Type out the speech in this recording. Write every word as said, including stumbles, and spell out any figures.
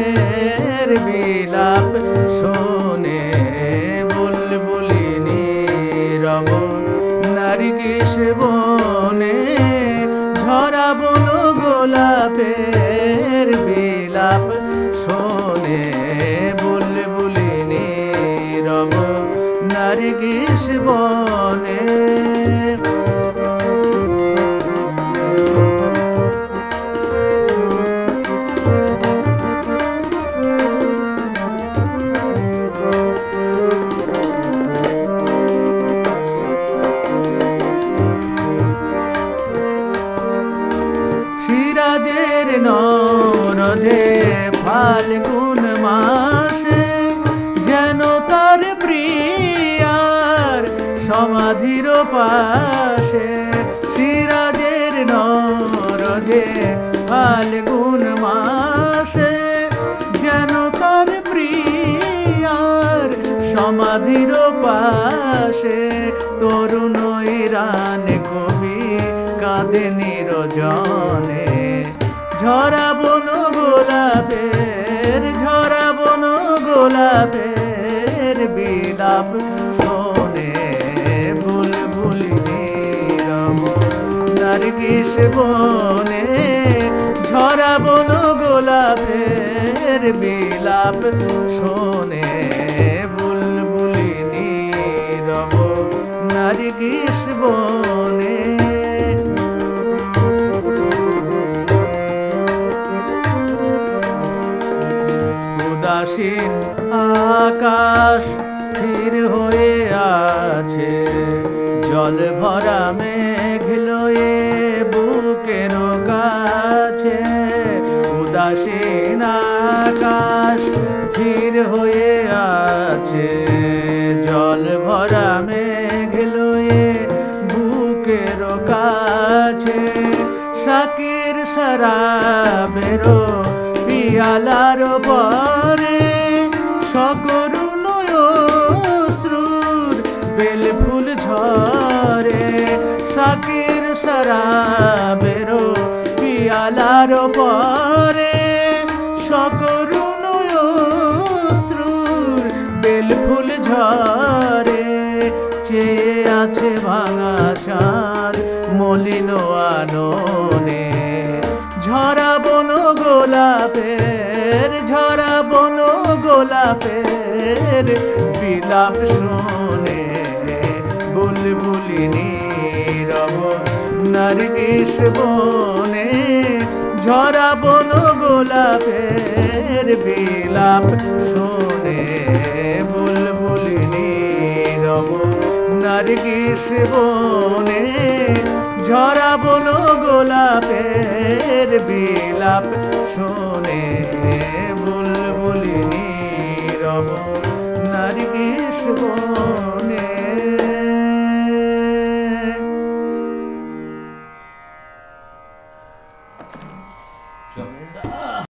গোলাপের বিলাপ শোনে বুলবুলি নীরব নার্গিস বনে ঝরা বন গোলাপের বিলাপ শোনে বুলবুলি নীরব নার্গিস বনে। সিরাজের নরজে ফাল্গুন মাসে যেন তার প্রিয়ার সমাধির পাশে। সিরাজের নরজে ফাল্গুন মাসে যেন তার প্রিয়ার সমাধির পাশে। তরুণ ইরান কবি কাঁদে নিরজনে ঝরা বন গোলাপের ঝরা বন গোলাপের বিলাপ শোনে বুলবুলি নীরব নার্গিস বনে ঝরা বন গোলাপের বিলাপ শোনে বুলবুলি নীরব নার্গিস বনে। উদাসীন আকাশ স্থির হয়ে আছে জল ভরা মেঘ লয়ে বুকের কাছে। উদাসীন আকাশ স্থির হয়ে আছে জল ভরা মেঘ লয়ে বুকের কাছে। শাকির শরাবেরো পিয়ালার পরে সকরুণ অশ্রুর বেল ফুল ঝরে। শাকির শরাবেরো পিয়ালার পরে সকরুণ অশ্রুর বেল ফুল ঝরে। চেয়ে আছে ভাঙা চাঁদ মলিন আননে ঝরা বন গোলাপের ঝরা বন গোলাপের বিলাপ শোনে বুলবুলি নীরব নার্গিস বনে ঝরা বন গোলাপের বিলাপ শোনে বুলবুলি নীরব নার্গিস বনে ঝরা বন গোলাপের বিলাপ শোনে বুলবুলি নীরব নার্গিস বনে।